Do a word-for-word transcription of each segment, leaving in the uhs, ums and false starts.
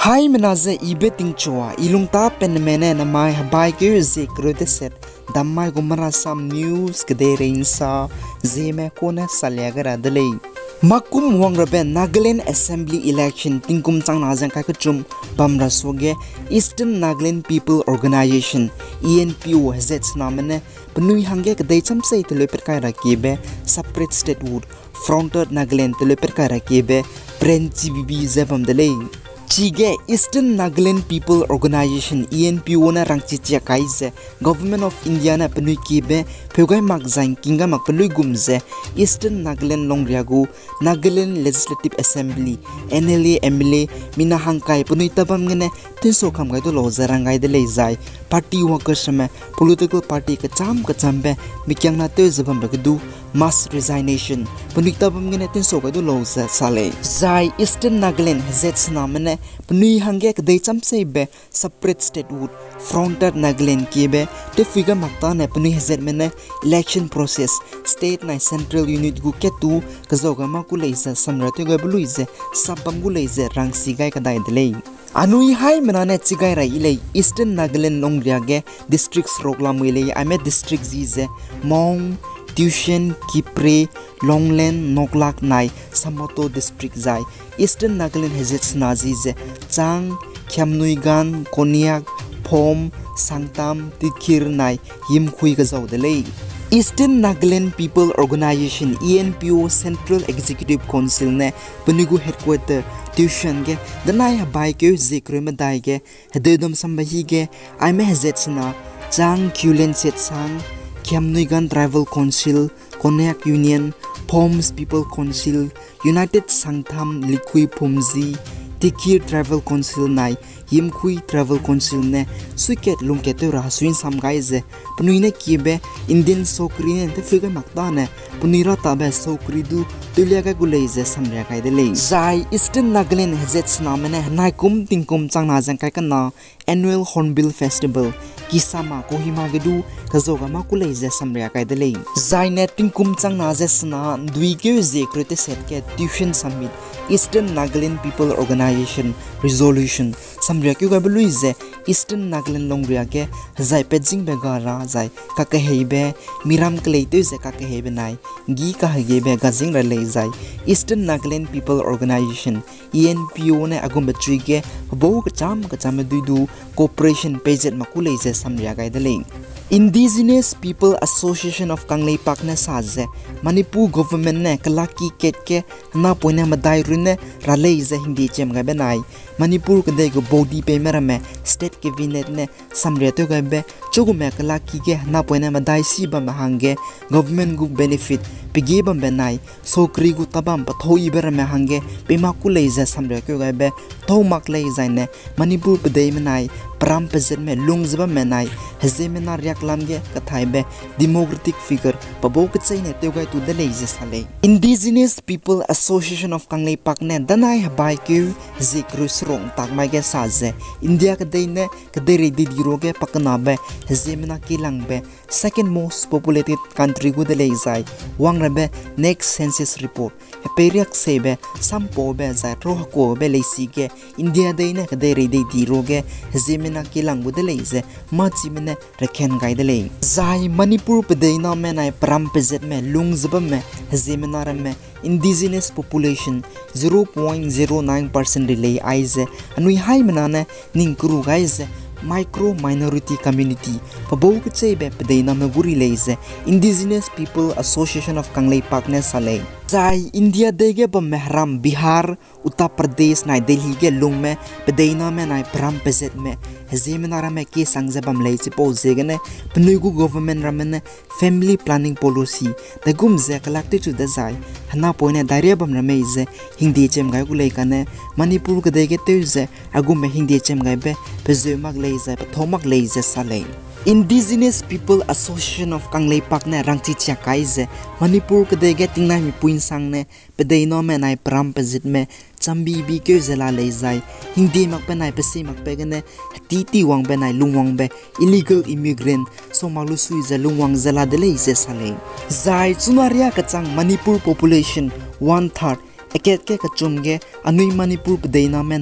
Hai menaze ibe ting choa ilung ta pen mene na mai habai ke ze krode set dammai go Marasam news kede reinsa Zeme kona salyagara dele makum wang raben Nagaland Assembly election tingkum chang na jang ka chum bamra soge Eastern Nagaland People Organization E N P O hazets namene penui hange kede cham sei tele per kai rakebe separate state wood Frontier Nagaland tele per kai rakebe French B B zebam dele Chige Eastern Nagaland People Organization E N P O na rangchi chia kaise Government of India na penui kibe phegai mak jain kinga mak penui gumze Eastern Nagaland longriagu Nagaland Legislative Assembly N L A M L A mina hangkai penui tabam ngene tinso kham gai to lo zarangai de lezai party workers me political party ka cham ka chambe mikyang na te zabam bagdu mass resignation penui tabam ngene tinso gai to lo za sale zai Eastern Nagaland hazets namane penui hangge ka dei cham seibe separate state wood Frontier Nagaland kibe te figa makta ne penui hazet mene election process state na central unit gu ketu ka zoga ma ku leisa samrate ga bluize sabam gu leise rang sigai ka dai delei anui hai manane chigai rai ilei Eastern Nagaland longriage districts roklam ilei ame district zize mong tuition kipre longland noklak nai samoto district zai Eastern Nagaland hazets nazize chang khyamnuigan koniak phom sangtam tikir nai yimkhui ga zawdelei Eastern Nagaland People Organization E N P O Central Executive Council ne penigu headquarter tuition ge danai habai ke zikre madai ge hededom sambahi ge aime hazetsna chang kulen set sang Khyamnuigan Tribal Council Konak Union Phoms People Council United Sangtham Likhui Phumji Tikir Tribal Council nai Yimkhui Travel Council ne suiket lungkete ra suin samgai ze punuine kibe Indian sokri ne te figa makta ne punira tabe sokri du tuliaga guleize samria kai de lei zai Eastern Nagaland hazets namene naikum tingkum changna jang kai kana annual Hornbill Festival kisama kohima gedu kazoga ma kuleize samria kai de lei zai ne tingkum changna jesna dui ke je krete set ke tuition summit Eastern Nagaland People Organization resolution samria kyu ga bluize Eastern Nagaland longria ke zai pejing be gara zai ka ka heibe miram klei te ze ka ka heibe nai gi ka hege gazing ra lei zai Eastern Nagaland People Organization E N P O ne agum batri ke bo ka cham ka cham du du cooperation paget makulei ze samria ga de lei Indigenous People Association of Kanglei Pak ne saze Manipur government ne kalaki ket ke na poina madai rune ralei ze hindi chem ga benai Manipur ke de go body pe merame state cabinet ne samre to ga be chogu me kalaki ke na poina madai si ba hange government gu benefit pigi bam benai sokri gu tabam pathoi berame hange pema ku lei ze samre ko ga be thomak lei zaine Manipur pe de menai pram pezen me lungzba menai hezemena riak lamge kathai be democratic figure pabo ke chaine teugai tu de leije sale Indigenous People Association of Kanglei Pak ne danai habai ke zikru srong takmai ge saze India ke deine ke dere di diroge pakna be hezemena kilang be second most populated country gu de leizai wangrabe next census report periak sebe sampo be za ro ko be leisi ge India deine ke dere di diroge hezemena kilang gu de leize machi mene rekhen gai de lei zai Manipur pedeina me nai pram pezet me lungzba me hezemena me indigenous population zero point zero nine percent relay aize anui hai manane ningkuru gaize micro minority community pabo ke chebe pedeina me guri leize Indigenous People Association of Kanglei Pak ne sale zai India dege ba mehram Bihar Uttar Pradesh nai Delhi ge lungme pedeina me nai pram pezet me hezemena rame ke sangze bam lei chipo zegene pnuigu government ramene family planning policy the gumze collected to the zai hana poine daire bam rame ze hindi chem gai ku lei kane Manipur ke dege teuze agum hindi chem gai be pezemak lei ze pathomak lei ze sale Indigenous People Association of Kanglei Pak ne rangchi chia kaize Manipur ke dege tingnai mi puin sang ne pedeino me nai pram pezit me chambi bi ke zela leizai hindi mak pe nai pesi mak pe gane ti ti wang be nai lungwang be illegal immigrant so malu sui ze lungwang zela de leize sale zai chunaria ka chang Manipur population one third Eket ke kachumge anui Manipur pdeina menai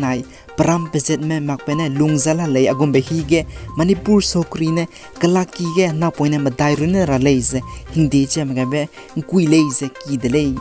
pram pezet me makpene lungzala lei agum behi ge Manipur sokri ne kalaki ge na poine madai rune ra leize hindi che magabe kui leize ki de lei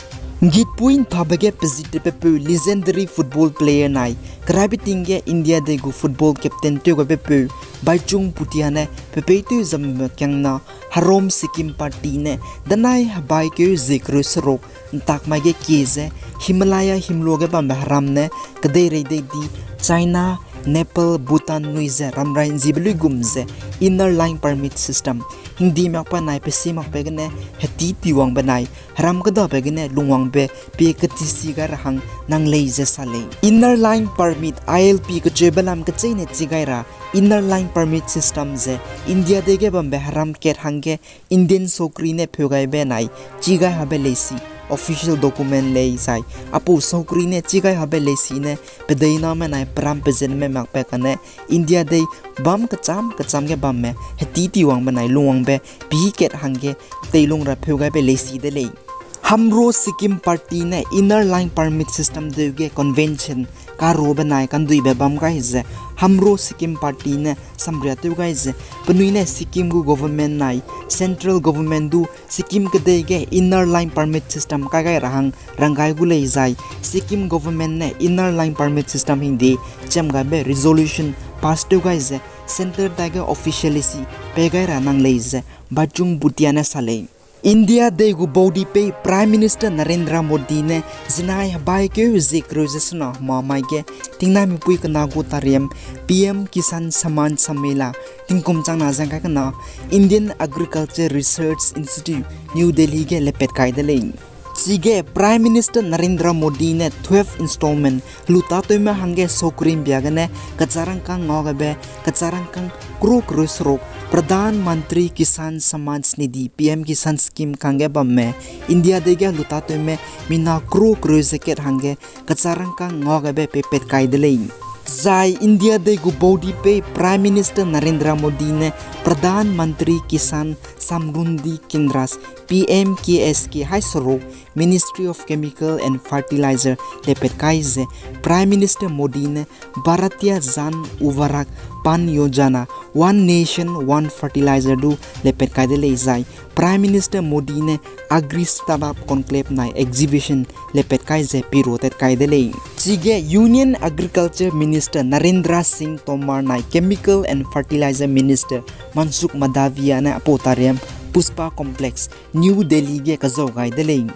Git point thabage positive pepe legendary football player nai krabiting ge India de gu football captain to go pepe Baichung Putiane pepe tu zam kyangna Harom Sikkim party ne danai bai ke zikru srok tak mage keze Himalaya himloge bam haram ne kade re de di China Nepal Bhutan nuize ramrain ziblu gumze inner line permit system hindi mak pa nai pesi mak pe gane heti tiwang banai haram ka da pe gane lungwang be pe katisi ga rahang nang leize sale inner line permit I L P ka jebalam ka chaine chigaira inner line permit system ze India de ge bam be haram ket hange Indian sokri ne phogai be nai chiga habe leisi official document lei sai apu sokri ne chigai habe leisi ne pedaina me nai pram pezen me mak pe kane India de bam ka cham ka cham ge bam me heti ti wang banai luang be bi ket hange teilung ra phogai be leisi de lei Hamro Sikkim party ne inner line permit system de ge convention ka ro banai kan dui be bam ka hize Hamro Sikkim party ne samria tu guys panui ne Sikkim gu government nai central government du Sikkim ke de ge inner line permit system ka ga rahang rangai gu lei zai Sikkim government ne inner line permit system hindi chem ga be resolution pass tu guys center da ge officially si pe ga ra nang lei ze bachung butiana sale India de gu body pe Prime Minister Narendra Modi ne zinai bai ke zikrojasna ma mai ge tingna mi pui kana go tariam P M Kisan Saman Samela tingkom chang na jang ka kana Indian Agriculture Research Institute New Delhi ge lepet kai de lein Sige Prime Minister Narendra Modi ne twelfth installment luta toima hange sokrim biagane kacharang kang ngogabe kacharang kang kro kro srok Pradhan Mantri Kisan Samman Nidhi P M Kisan scheme kange bamme India dege luta toime mina kro kro zeket hange kacharang kang ngogabe pepet kai de lein Zai India de gu body pe Prime Minister Narendra Modi ne Pradhan Mantri Kisan Samrundi Kindras P M K S K hai sorok Ministry of Chemical and Fertilizer lepet kaize Prime Minister Modi ne Bharatiya Jan Uvarak Pan Yojana One Nation One Fertilizer du lepet kai de leizai Prime Minister Modi ne Agri Startup Conclave nai exhibition lepet kaize pirotet kai de lei Chige Union Agriculture Minister Narendra Singh Tomar nai Chemical and Fertilizer Minister Mansukh Madavia na apotariam Puspa Complex New Delhi ge kazau gai de lei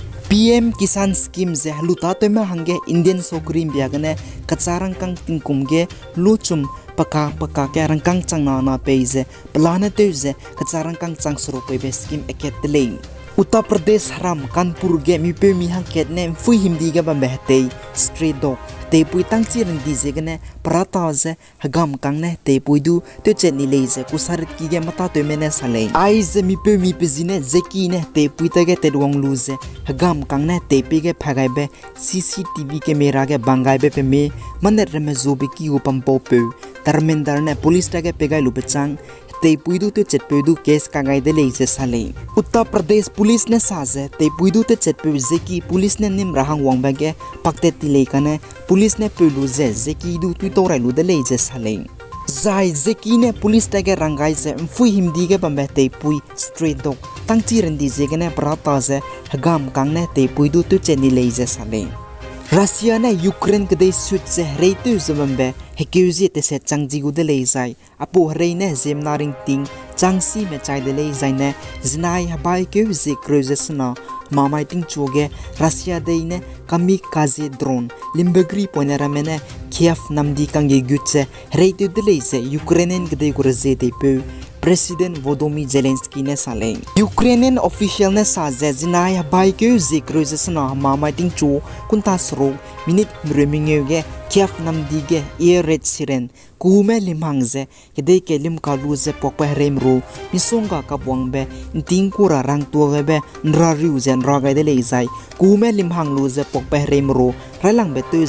P M Kisan scheme ze luta toima hange Indian sokrim biagane kacharang kang tingkum ge luchum paka paka ke rangkang changna na peize plana teuze kacharang kang changsro pe be scheme eket lei Uttar Pradesh haram Kanpur ge mi pe mi hanket ne fui himdi ga bam behte street dog te pui tang chi ran di je gane prata ze hagam kang ne te pui du te chen ni le je kusarit ki ge mata te mene sale ai ze mi pe mi pe zine ze ki ne te pui ta ge te dwang lu ze hagam kang ne te pe ge phagai be C C T V camera ge bangai be pe me manet re me zo be ki upam po pe tarmendar ne police ta ge pegai lu pechang te puidu te chetpedu case kangai de leise sale Uttar Pradesh police ne saze te puidu te chetpe zeki police ne nim rahang wang bage pakte ti leikane police ne pelu ze zeki du tu torai lu de leise sale Zai zeki ne police ta ge rangai ze fui himdi ge bambe te pui straight dog tang chi ren di ze ge ne prata ze hagam kang ne te puidu tu cheni leise sale Russia ne Ukraine kede suit se reitu zumambe hekuzi te se changji gu de leizai apu rei ne zem naring ting changsi me chai de leizai ne zinai habai ke zi cruisesna mamai ting choge Russia de ne kamikaze drone limbagri ponera mene Kiev namdi kange gutse reitu de leize Ukrainian kede gurze de pe President Volodymyr Zelensky ne sale Ukrainian official ne saze zinai habai ke zi cruisesna mamai ting cho kunta sro minute mremingege Kiev namdi ge air raid siren kume limhangze kede ke lim kalu ze pokpa remro misonga kapwang be ting kura rang tuage be nra riu zen raga de leizai kume limhang lu ze pokpa remro ralang be tuze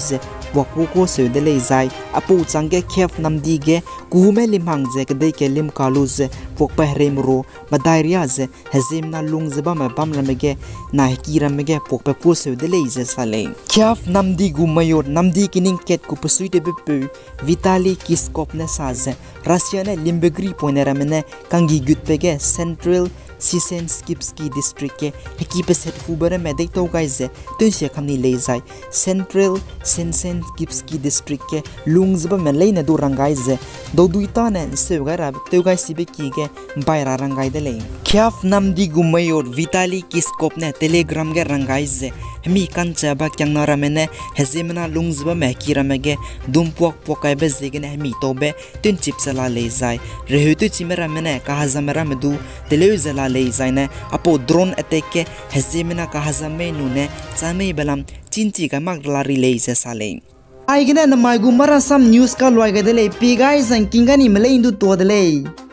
wapu ko se de le zai apu changge khef namdi ge kume lim hang je ke de ke lim kalu je pok pa rem ro ma diarrhea je hazim na lung je ba ma bam la mege na ki ram mege pok pa pu se de le je sale khef namdi gu mayor namdi kining ket ku pusui de be Vitali Kiskop ne saze Russia ne Limbegri poinera mene kangi gut pege Central Sisenskipski district ke heki peset hubere medek to guys tun se khamni le jai Central Sisenskipski district ke lungzba me leina du rangai je do duita ne se gara to guys sibe ki ke baira rangai de le khaf namdi gumayor Vitali Kiskop ne telegram ge rangai je mi kancha ba kyangnara mene hezemna lungzba me kira mege dumpok pokai be zegene mi tobe tun chipsala le jai rehutu chimera mene kahazamera medu telezala le jai ne apo drone attack ke hezemna kahazame nu ne chame balam chinchi ka magdlari le je sale ai gena na mai gu Marasam news ka loi ga dele pi guys an kingani mele indu to dele